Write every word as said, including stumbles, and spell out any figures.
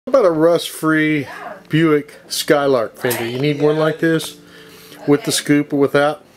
How about a rust-free Buick Skylark fender? You need one like this with the scoop or without?